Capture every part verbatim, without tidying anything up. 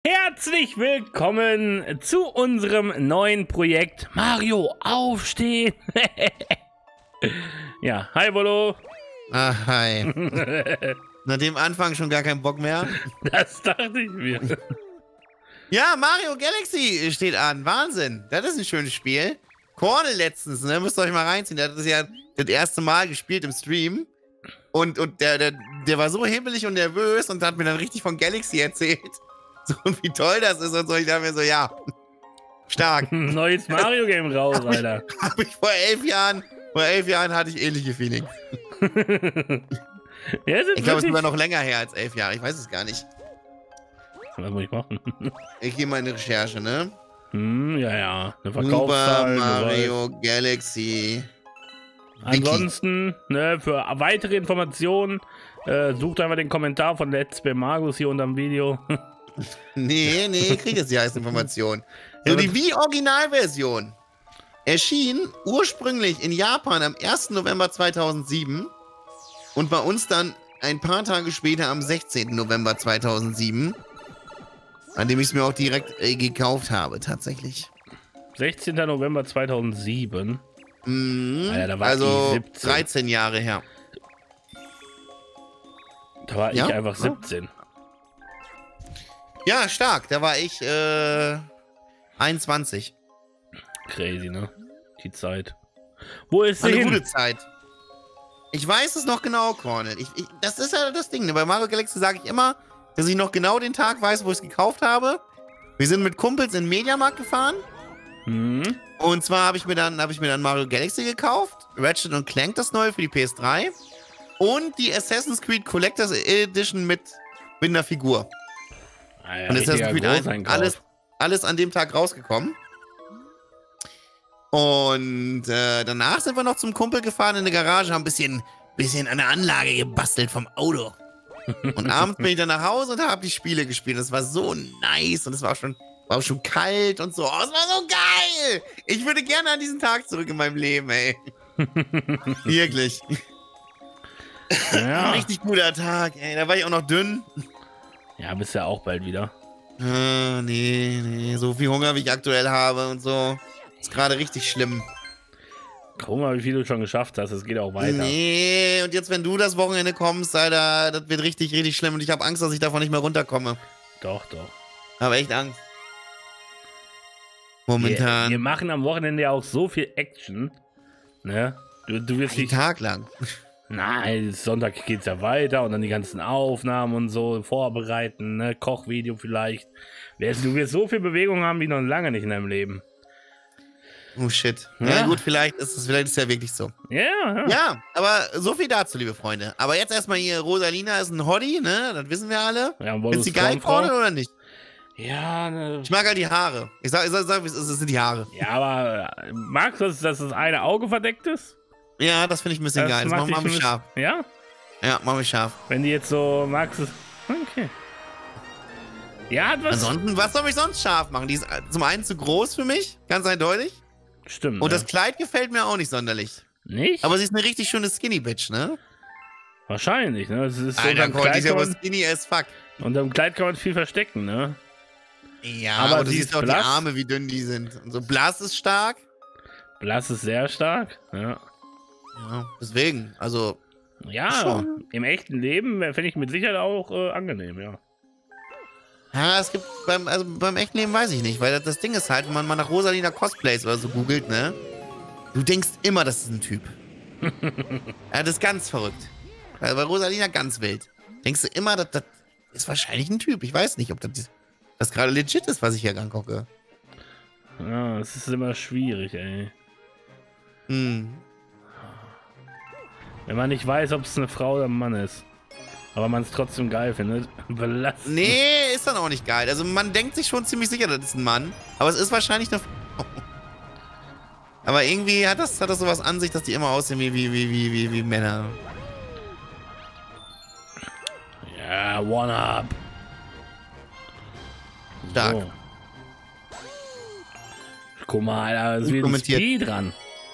Herzlich willkommen zu unserem neuen Projekt Mario Aufstehen. Ja, hi Volo. Ah, hi. Nach dem Anfang schon gar keinen Bock mehr. Das dachte ich mir. Ja, Mario Galaxy steht an. Wahnsinn. Das ist ein schönes Spiel. Cornel letztens, ne? Müsst ihr euch mal reinziehen. Der hat das ja das erste Mal gespielt im Stream. Und, und der, der, der war so hibbelig und nervös und hat mir dann richtig von Galaxy erzählt. So, und wie toll das ist und so. Ich dachte mir so, ja, stark. Neues Mario-Game raus, hab ich, Alter. Hab ich vor elf Jahren, vor elf Jahren hatte ich ähnliche Feelings. Ja, ich glaube, es ist sogar noch länger her als elf Jahre. Ich weiß es gar nicht. Was muss ich machen? Ich gehe mal in die Recherche, ne? Hm, ja, ja. Eine Super Verkaufszahl. Mario Galaxy. Ansonsten, ne, für weitere Informationen, äh, sucht einfach den Kommentar von Let's Play Magus hier unter dem Video. Nee, nee, ich krieg jetzt die heiße Information. So, die Wii-Originalversion erschien ursprünglich in Japan am ersten November zweitausendsieben und bei uns dann ein paar Tage später am sechzehnten November zweitausendsieben, an dem ich es mir auch direkt äh, gekauft habe, tatsächlich. sechzehnten November zweitausendsieben. Mhm, Alter, da war also ich siebzehn. dreizehn Jahre her. Da war Ja? ich einfach siebzehn. Ja, stark. Da war ich äh, einundzwanzig. Crazy, ne? Die Zeit. Wo ist War sie eine hin? gute Zeit. Ich weiß es noch genau, Cornel. Ich, ich, das ist ja das Ding. Ne? Bei Mario Galaxy sage ich immer, dass ich noch genau den Tag weiß, wo ich es gekauft habe. Wir sind mit Kumpels in den Mediamarkt gefahren. Hm? Und zwar habe ich mir dann habe ich mir dann Mario Galaxy gekauft, Ratchet und Clank das neue für die P S drei und die Assassin's Creed Collectors Edition mit, mit einer Figur. Ah, ja, und Assassin's Creed eins, Großeinkauf. alles, alles an dem Tag rausgekommen. Und äh, danach sind wir noch zum Kumpel gefahren in die Garage, haben ein bisschen, bisschen an der Anlage gebastelt vom Auto. Und abends bin ich dann nach Hause und habe die Spiele gespielt. Das war so nice und es war auch schon, war auch schon kalt und so. Oh, es war so geil! Ich würde gerne an diesen Tag zurück in meinem Leben, ey. Wirklich. Ja. Richtig guter Tag, ey. Da war ich auch noch dünn. Ja, bist ja auch bald wieder. Ah, nee, nee. So viel Hunger, wie ich aktuell habe und so. Ist gerade richtig schlimm. Guck mal, wie viel du schon geschafft hast. Es geht auch weiter. Nee, und jetzt, wenn du das Wochenende kommst, Alter, das wird richtig, richtig schlimm. Und ich habe Angst, dass ich davon nicht mehr runterkomme. Doch, doch. Habe echt Angst. Momentan. Wir, wir machen am Wochenende ja auch so viel Action. Ne? Du, du wirst Einen nicht. Tag lang. Nein, Sonntag geht's ja weiter und dann die ganzen Aufnahmen und so vorbereiten, ne? Kochvideo vielleicht. Du wirst so viel Bewegung haben wie noch lange nicht in deinem Leben. Oh shit. Ja. Ja, gut, vielleicht ist es vielleicht ist ja wirklich so. Ja, ja. Ja, aber so viel dazu, liebe Freunde. Aber jetzt erstmal hier, Rosalina ist ein Hottie, ne? Das wissen wir alle. Ja, Ist sie geil, Freunde, oder nicht? Ja, ne. Ich mag halt die Haare. Ich sag, ich sag, sag es ist, es sind die Haare. Ja, aber äh, magst du, dass, dass das eine Auge verdeckt ist? Ja, das finde ich ein bisschen Das geil. Das macht machen wir dich mich ein scharf. bisschen- Ja? Ja, machen wir scharf. Wenn die jetzt so magst du es. Okay. Ja, hat was. Ansonsten, was soll mich sonst scharf machen? Die ist zum einen zu groß für mich, ganz eindeutig. Stimmt. Und ne? das Kleid gefällt mir auch nicht sonderlich. Nicht? Aber sie ist eine richtig schöne Skinny-Bitch, ne? Wahrscheinlich, ne? Das ist so Alter, unterm Gott, die Kleid ist ja kann aber man, skinny as fuck. unterm Kleid kann man viel verstecken, ne? Ja, Aber aber du sie siehst ist doch die blass. Arme, wie dünn die sind. Und so blass ist stark. Blass ist sehr stark. Ja. Ja, deswegen, also, Ja, Schon. im echten Leben finde ich mit Sicherheit auch äh, angenehm, ja. ja, es gibt, beim, also beim echten Leben weiß ich nicht, weil das, das Ding ist halt, wenn man mal nach Rosalina Cosplays oder so googelt, ne? Du denkst immer, das ist ein Typ. Ja, das ist ganz verrückt. Also bei Rosalina ganz wild. Denkst du immer, das, das ist wahrscheinlich ein Typ. Ich weiß nicht, ob das, das gerade legit ist, was ich hier angucke. Ja, es ist immer schwierig, ey. Hm. Wenn man nicht weiß, ob es eine Frau oder ein Mann ist. Aber man es trotzdem geil findet. Belastend. Nee, ist dann auch nicht geil. Also man denkt sich schon ziemlich sicher, das ist ein Mann. Aber es ist wahrscheinlich eine Frau. Aber irgendwie hat das, hat das sowas an sich, dass die immer aussehen wie, wie, wie, wie, wie, wie Männer. Ja, One-Up. Stark. So. Guck mal, Alter, es Gut wird ein kommentiert. Speed dran.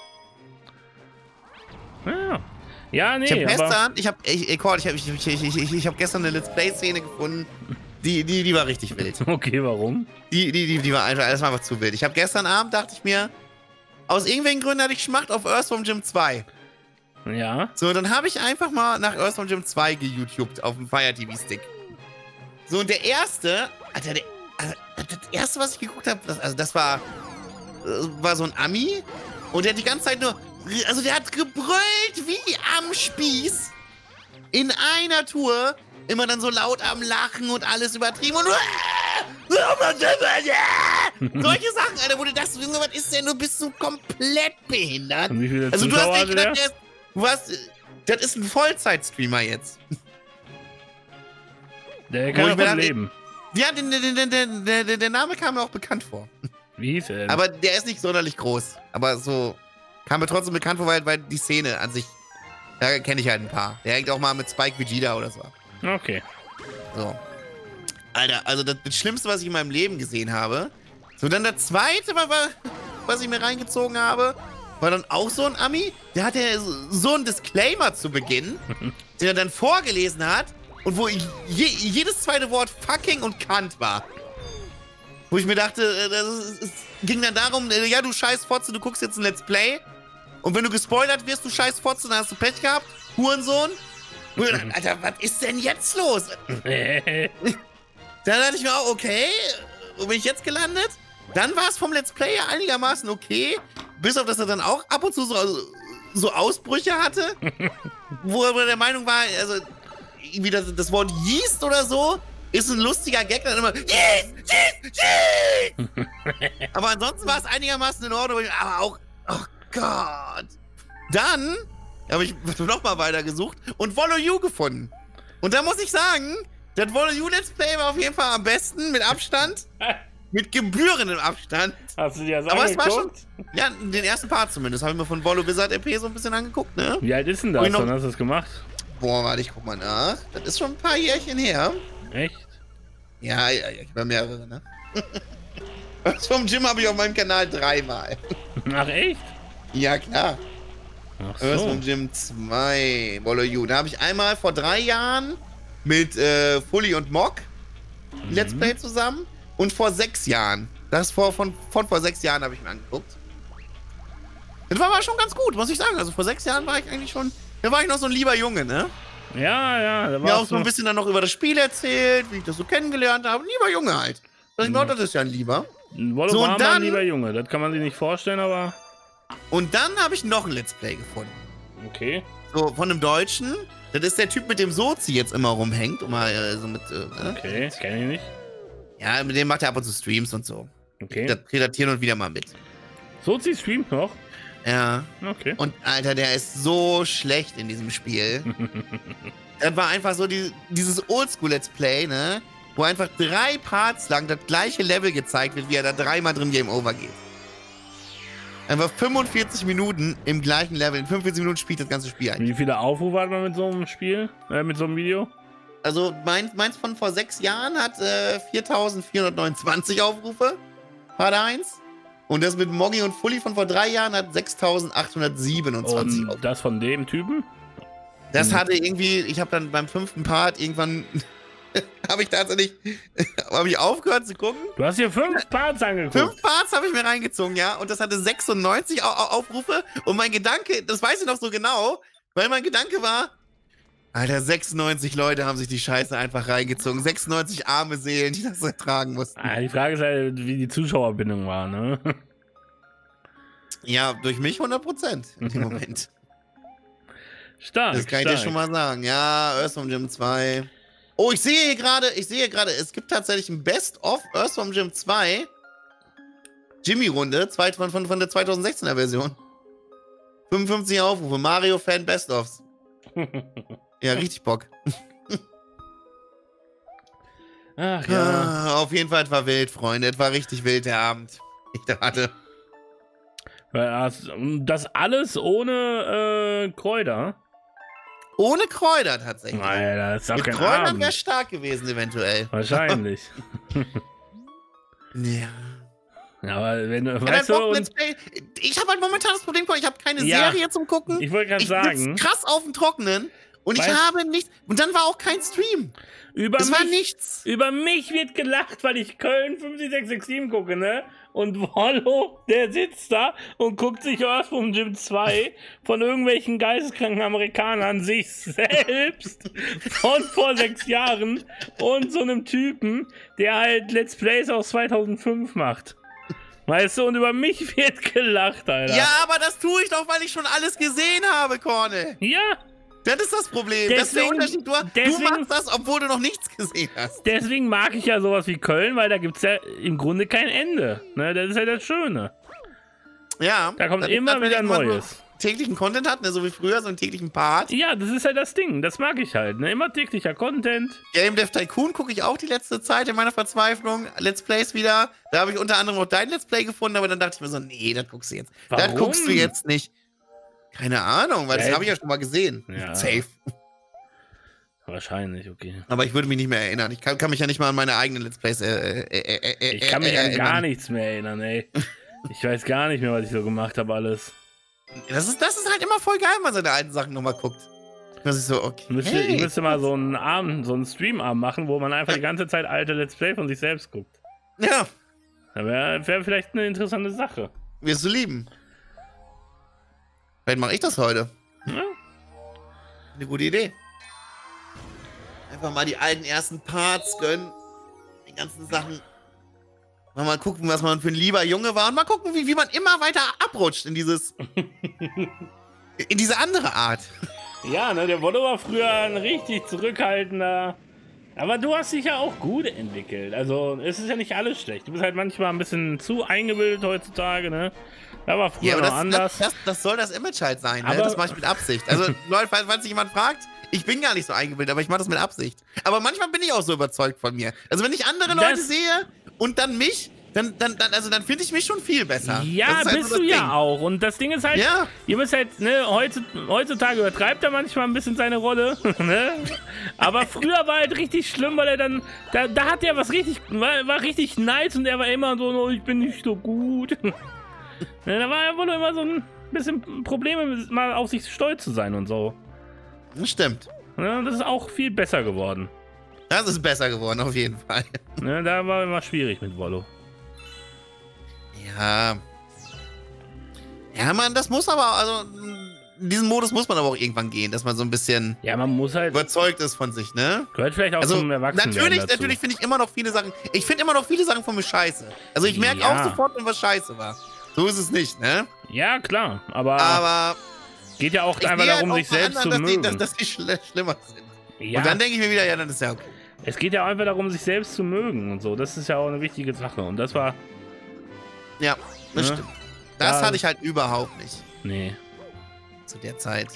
Ja. Ja, nee, Ich habe aber... gestern, ich habe, ich, ich, ich, ich, ich, ich, ich hab gestern eine Let's Play-Szene gefunden, Die, die, die war richtig wild. Okay, warum? Die, die, die, die war einfach, das war einfach zu wild. Ich habe gestern Abend, dachte ich mir, aus irgendwelchen Gründen hatte ich Schmacht auf Earthworm Jim zwei. Ja. So, dann habe ich einfach mal nach Earthworm Jim zwei geYouTubed auf dem Fire T V-Stick. So, und der erste, Alter, der, also, das erste, was ich geguckt habe, das, also das war, war so ein Ami. Und der hat die ganze Zeit nur, also der hat gebrüllt wie am Spieß. In einer Tour, immer dann so laut am Lachen und alles übertrieben und solche Sachen, Alter, wo du dachtest, Junge, was ist denn, du bist so komplett behindert. Und wie viele Also du Zuschauer hast hatte nicht der? gedacht, der ist, du hast, das ist ein Vollzeit-Streamer jetzt. Der Wo kann ich mir davon dachte, leben. Ja, der, der, der, der, der Name kam mir auch bekannt vor. Wie hieß er denn? Aber der ist nicht sonderlich groß. Aber so kam mir trotzdem bekannt vor, weil, weil die Szene an sich, da kenne ich halt ein paar. Der hängt auch mal mit Spike Vegeta oder so ab. Okay. So. Alter, also das, das Schlimmste, was ich in meinem Leben gesehen habe. So, dann der zweite, war, war, was ich mir reingezogen habe, war dann auch so ein Ami. Der hatte so einen Disclaimer zu Beginn, den er dann vorgelesen hat und wo je, jedes zweite Wort fucking und Kant war. Wo ich mir dachte, es ging dann darum, ja, du scheiß Fotze, du guckst jetzt ein Let's Play und wenn du gespoilert wirst, du scheiß Fotze, dann hast du Pech gehabt, Hurensohn. Und ich dachte, Alter, was ist denn jetzt los? Dann dachte ich mir auch, okay, wo bin ich jetzt gelandet? Dann war es vom Let's Play ja einigermaßen okay, bis auf, dass er dann auch ab und zu so, so Ausbrüche hatte, wo er der Meinung war, also irgendwie das, das Wort Yeast oder so ist ein lustiger Gag, dann immer Yeast, Yeast, Yeast. Aber ansonsten war es einigermaßen in Ordnung, aber auch, oh Gott. Dann habe ich nochmal weitergesucht und Follow You gefunden. Und da muss ich sagen, das Follow You Let's Play war auf jeden Fall am besten, mit Abstand. Mit gebührendem Abstand. Hast du dir das Aber angeguckt? es war schon, ja, den ersten Part zumindest, habe ich mir von Vollo Wizard R P so ein bisschen angeguckt, ne? Wie alt ist denn das? Wann hast du das gemacht? Boah, warte, ich guck mal nach. Das ist schon ein paar Jährchen her. Echt? Ja, ja, ja, ich war mehrere, ne? Das vom Gym habe ich auf meinem Kanal dreimal. Ach, echt? Ja, klar. Ach Das so. vom Gym zwei, Vollo You. Da habe ich einmal vor drei Jahren mit äh, Fully und Mock Mhm. Let's Play zusammen. Und vor sechs Jahren. Das vor, von, von vor sechs Jahren habe ich mir angeguckt. Das war aber schon ganz gut, muss ich sagen. Also vor sechs Jahren war ich eigentlich schon, da war ich noch so ein lieber Junge, ne? Ja, ja. Da Mir auch warst so ein du- bisschen dann noch über das Spiel erzählt, wie ich das so kennengelernt habe. Ein lieber Junge halt. Das, Mhm. mhm. das ist ja ein Lieber. Wollo So, war und mal ein dann- lieber Junge. Das kann man sich nicht vorstellen, aber... Und dann habe ich noch ein Let's Play gefunden. Okay. So, von einem Deutschen. Das ist der Typ, mit dem Sozi jetzt immer rumhängt. Und mal äh, so mit, äh, ne? Okay, kenn ich nicht. Ja, mit dem macht er ab und zu Streams und so. Okay. Das redet hier und wieder mal mit. Sozi streamt noch? Ja. Okay. Und Alter, der ist so schlecht in diesem Spiel. Das war einfach so die, dieses Oldschool-Let's Play, ne? Wo einfach drei Parts lang das gleiche Level gezeigt wird, wie er da dreimal drin Game Over geht. Einfach fünfundvierzig Minuten im gleichen Level. In fünfundvierzig Minuten spielt das ganze Spiel eigentlich. Wie viele Aufrufe hat man mit so einem Spiel? Äh, mit so einem Video? Also mein, meins von vor sechs Jahren hat äh, viertausendvierhundertneunundzwanzig Aufrufe. Part eins. Und das mit Moggy und Fully von vor drei Jahren hat sechstausendachthundertsiebenundzwanzig Aufrufe. Und das von dem Typen? Das hatte irgendwie, ich habe dann beim fünften Part irgendwann, habe ich tatsächlich, habe ich aufgehört zu gucken. Du hast hier fünf Parts angeguckt. Fünf Parts habe ich mir reingezogen, ja, und das hatte sechsundneunzig Au Au Aufrufe. Und mein Gedanke, das weiß ich noch so genau, weil mein Gedanke war, Alter, sechsundneunzig Leute haben sich die Scheiße einfach reingezogen. sechsundneunzig arme Seelen, die das ertragen mussten. Ah, die Frage ist halt, wie die Zuschauerbindung war, ne? Ja, durch mich hundert Prozent in dem Moment. Stark, Das kann ich stark. dir schon mal sagen. Ja, Earthworm Jim zwei. Oh, ich sehe hier gerade, ich sehe gerade, es gibt tatsächlich ein Best-of Earthworm Jim zwei Jimmy-Runde zweit- von, von, von der zweitausendsechzehner Version. fünfundfünfzig Aufrufe, Mario-Fan Best-ofs. Ja, richtig Bock. Ach ja. Ah, auf jeden Fall, es war wild, Freunde. Es war richtig wild, der Abend. Ich dachte, Das das alles ohne äh, Kräuter? ohne Kräuter tatsächlich. Alter, das ist doch Mit kein Kräutern Abend. wäre stark gewesen, eventuell. Wahrscheinlich. Ja. Ja, aber wenn du, Ja, weißt dann du, Bock, und Let's Play. Ich habe halt momentan das Problem, ich habe keine Ja, Serie zum Gucken. ich wollte gerade Ich sagen, sitz krass auf dem Trockenen Und Weißt, ich habe nichts. Und dann war auch kein Stream. über Es mich, war nichts. Über mich wird gelacht, weil ich Köln fünf sechs sechs sieben gucke, ne? Und Wollo, der sitzt da und guckt sich Earthworm Jim zwei von irgendwelchen geisteskranken Amerikanern sich selbst von vor sechs Jahren und so einem Typen, der halt Let's Plays aus zweitausendfünf macht. Weißt du, und über mich wird gelacht, Alter. Ja, aber das tue ich doch, weil ich schon alles gesehen habe, Corne. Ja. Das ist das Problem. Deswegen, das ist der Unterschied. Du, deswegen, du machst das, obwohl du noch nichts gesehen hast. Deswegen mag ich ja sowas wie Köln, weil da gibt es ja im Grunde kein Ende. Ne, das ist ja das Schöne. Ja. Da kommt das immer ist, wieder Neues. Täglichen Content hat, ne, so wie früher, so einen täglichen Part. Ja, das ist ja das Ding. Das mag ich halt. Ne? Immer täglicher Content. Game Dev Tycoon gucke ich auch die letzte Zeit in meiner Verzweiflung. Let's Plays wieder. Da habe ich unter anderem auch dein Let's Play gefunden, aber dann dachte ich mir so, nee, das guckst du jetzt. Warum? Das guckst du jetzt nicht. Keine Ahnung, weil ja, das habe ich ja schon mal gesehen. Ja. Safe. Wahrscheinlich, okay. Aber ich würde mich nicht mehr erinnern. Ich kann, kann mich ja nicht mal an meine eigenen Let's Plays äh, äh, äh, äh, Ich kann mich äh, an erinnern. gar nichts mehr erinnern, ey. Ich weiß gar nicht mehr, was ich so gemacht habe, alles. Das ist, das ist halt immer voll geil, wenn man seine alten Sachen nochmal guckt. Das ist so, okay. Müsste, ich müsste mal so einen Abend, so einen Stream-Abend machen, wo man einfach die ganze Zeit alte Let's Play von sich selbst guckt. Ja. Das wäre wär vielleicht eine interessante Sache. Wirst du lieben. Vielleicht mache ich das heute. Ja. Eine gute Idee. Einfach mal die alten ersten Parts gönnen. Die ganzen Sachen. Mal, mal gucken, was man für ein lieber Junge war. Und mal gucken, wie, wie man immer weiter abrutscht in dieses... in diese andere Art. Ja, ne, der Wollo war früher ein richtig zurückhaltender. Aber du hast dich ja auch gut entwickelt. Also, es ist ja nicht alles schlecht. Du bist halt manchmal ein bisschen zu eingebildet heutzutage, ne? Da war früher ja, aber noch das, anders. Das, das, das soll das Image halt sein, ne? Aber Das mache ich mit Absicht. Also, Leute, falls, falls sich jemand fragt, ich bin gar nicht so eingebildet, aber ich mache das mit Absicht. Aber manchmal bin ich auch so überzeugt von mir. Also, wenn ich andere Leute Das- sehe und dann mich, dann, dann, dann, also, dann finde ich mich schon viel besser. Ja, Das ist halt bist so du das ja Ding. auch. Und das Ding ist halt, Ja. ihr müsst halt, ne, heutzutage übertreibt er manchmal ein bisschen seine Rolle, ne? Aber früher war halt richtig schlimm, weil er dann, da, da hat er was richtig, war, war richtig nice und er war immer so, oh, ich bin nicht so gut. Ne, da war er wohl immer so ein bisschen Probleme, mal auf sich stolz zu sein und so. Das stimmt. Ne, das ist auch viel besser geworden. Das ist besser geworden, auf jeden Fall. Ne, da war immer schwierig mit Wollo. Ja. Ja, man, das muss aber, also, in diesen Modus muss man aber auch irgendwann gehen, dass man so ein bisschen Ja, man muss halt, überzeugt ist von sich, ne? gehört vielleicht auch Also, zum Erwachsenwerden natürlich, dazu. natürlich finde ich immer noch viele Sachen, ich finde immer noch viele Sachen von mir scheiße. Also, ich merke Ja. auch sofort, wenn was scheiße war. So ist es nicht, ne? Ja, klar, aber, Aber geht ja auch ich einfach sehe darum, halt sich auch bei selbst zu anderen, dass die, mögen. dass, dass die schl schlimmer sind. Ja, Und dann denke ich mir wieder, ja, dann ist ja okay. es geht ja einfach darum, sich selbst zu mögen und so. Das ist ja auch eine wichtige Sache. Und das war, Ja, das Ne? stimmt. Das Da- hatte ich halt überhaupt nicht nee. zu der Zeit.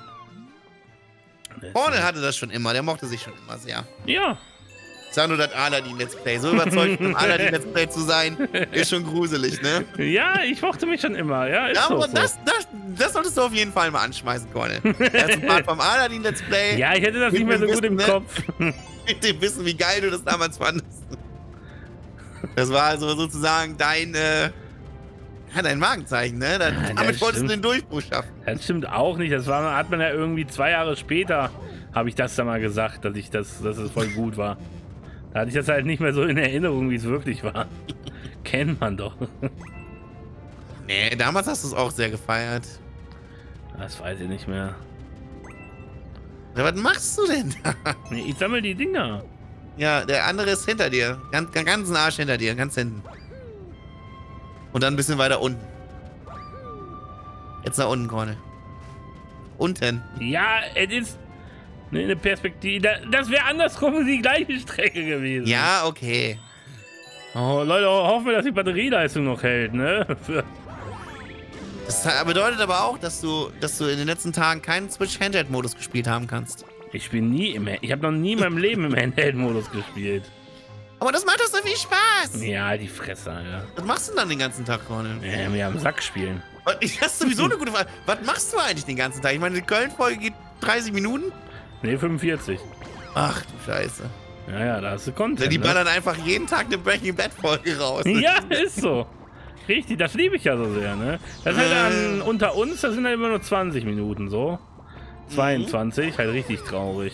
Das- Cornel hatte das schon immer, der mochte sich schon immer sehr. Ja, Ich sag nur das Aladdin-Let's Play. So überzeugt von Aladdin-Let's Play zu sein, ist schon gruselig, ne? ja, ich mochte mich schon immer. Ja, ist Ja, doch aber so. das, das, das solltest du auf jeden Fall mal anschmeißen, Cornel. Der erste Part vom Aladdin-Let's Play. Ja, ich hätte das Mit nicht mehr so dem gut im Wissen, ne? Kopf. Mit dem Wissen, wie geil du das damals fandest. Das war also sozusagen dein, äh, ja, dein Markenzeichen, ne? Da, Ja, damit das wolltest du stimmt. den Durchbruch schaffen. Das stimmt auch nicht. Das war, hat man ja irgendwie zwei Jahre später, habe ich das dann mal gesagt, dass ich das, dass es voll gut war. Da hatte ich das halt nicht mehr so in Erinnerung, wie es wirklich war. Kennt man doch. Nee, damals hast du es auch sehr gefeiert. Das weiß ich nicht mehr. Ja, was machst du denn da? Nee, ich sammle die Dinger. Ja, der andere ist hinter dir. Ganz, ganz ganzen Arsch hinter dir, ganz hinten. Und dann ein bisschen weiter unten. Jetzt nach unten, Cornel. Unten. Ja, es ist eine Perspektive. Da- Das wäre andersrum die gleiche Strecke gewesen. Ja, okay. Oh, Leute, hoffen wir, dass die Batterieleistung noch hält, ne? Für- Das bedeutet aber auch, dass du, dass du in den letzten Tagen keinen Switch-Handheld-Modus gespielt haben kannst. Ich spiele nie im. Ich habe noch nie in meinem Leben im Handheld-Modus gespielt. Aber das macht doch so viel Spaß. Ja, die Fresse, Alter. Was machst du denn dann den ganzen Tag, Cornel? Ja, mir am Sack spielen. Das ist sowieso eine gute Frage. Was machst du eigentlich den ganzen Tag? Ich meine, die Köln-Folge geht dreißig Minuten. Ne, fünfundvierzig. Ach du Scheiße. Ja, ja, da hast du Content. Die ne? ballern einfach jeden Tag eine Breaking Bad-Folge raus. Ja, ist so. Richtig, das liebe ich ja so sehr, ne? Das ist halt an, unter uns, das sind halt immer nur zwanzig Minuten so. zweiundzwanzig, mhm. halt richtig traurig.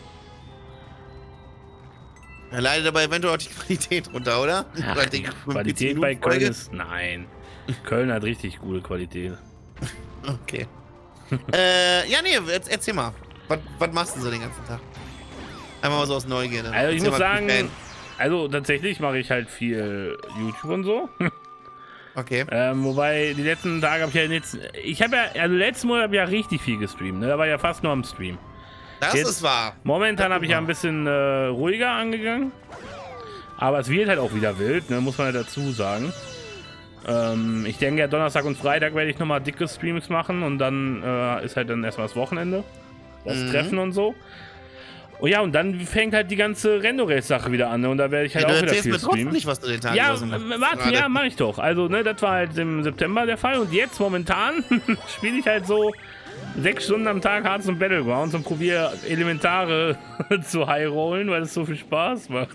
Da leidet aber eventuell auch die Qualität runter, oder? Ach, oder die Qualität bei Köln ist... Nein. Köln hat richtig gute Qualität. Okay. äh, ja, nee, erzähl mal. Was, was machst du so den ganzen Tag? Einmal mal so aus Neugierde. Also ich erzähl muss mal, sagen, also tatsächlich mache ich halt viel YouTube und so. Okay. Ähm, wobei, die letzten Tage habe ich ja jetzt... Ich habe ja, also letzten Monat habe ich ja richtig viel gestreamt, ne? Da war ich ja fast nur am Stream. Das jetzt, ist wahr. Momentan habe ich ja ein bisschen äh, ruhiger angegangen. Aber es wird halt auch wieder wild, ne? Muss man ja dazu sagen. Ähm, ich denke ja, Donnerstag und Freitag werde ich nochmal dicke Streams machen und dann äh, ist halt dann erstmal das Wochenende. Das mhm. Treffen und so. Oh ja, und dann fängt halt die ganze Rendo-Race-Sache wieder an, ne? Und da werde ich halt ja, auch wieder viel mir streamen. Nicht, was du den Tag ja, warte, ja, mach ich doch. Also, ne, das war halt im September der Fall und jetzt momentan spiele ich halt so sechs Stunden am Tag Hearts und Battlegrounds und probiere Elementare zu high-rollen, weil es so viel Spaß macht.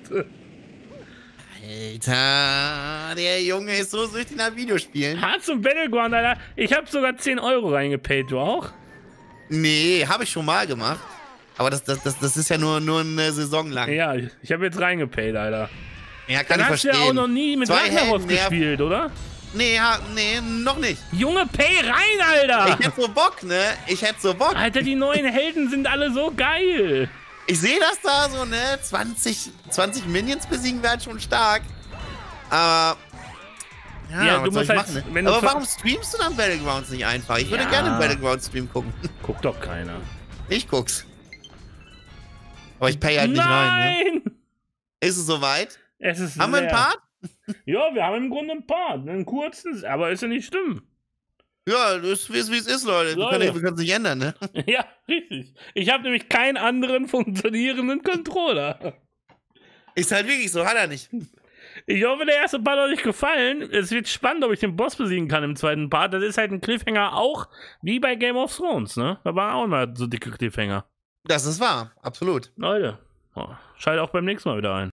Alter, der Junge ist so süchtig nach Videospielen. Hearts und Battleground, Alter. Ich habe sogar zehn Euro reingepayt, du auch? Nee, habe ich schon mal gemacht. Aber das, das, das, das ist ja nur, nur eine Saison lang. Ja, ich habe jetzt reingepayt, Alter. Ja, kann Dann ich hast verstehen. du ja auch noch nie mit Ragnarok gespielt, oder? Nee, ja, nee, noch nicht. Junge, pay rein, Alter! Ich hätte so Bock, ne? Ich hätte so Bock. Alter, die neuen Helden sind alle so geil. Ich sehe das da so, ne? zwanzig, zwanzig Minions besiegen wäre halt schon stark. Aber... Ja, ja was du soll musst ich halt, machen, ne? wenn Aber du warum streamst du dann Battlegrounds nicht einfach? Ich würde ja. gerne einen Battlegrounds-Stream gucken. Guckt doch keiner. Ich guck's. Aber ich pay halt nicht Nein! rein, ne? Ist es soweit? Es ist Haben wir einen Part? Ja, wir haben im Grunde einen Part. Einen kurzen, aber ist ja nicht schlimm. Ja, das ist wie es ist, Leute. Leute. Wir können es nicht ändern, ne? Ja, richtig. Ich habe nämlich keinen anderen funktionierenden Controller. Ist halt wirklich so, hat er nicht. Ich hoffe, der erste Part hat euch gefallen. Es wird spannend, ob ich den Boss besiegen kann im zweiten Part. Das ist halt ein Cliffhanger auch wie bei Game of Thrones, ne? Da waren auch mal so dicke Cliffhanger. Das ist wahr, absolut. Leute, oh, schaltet auch beim nächsten Mal wieder ein.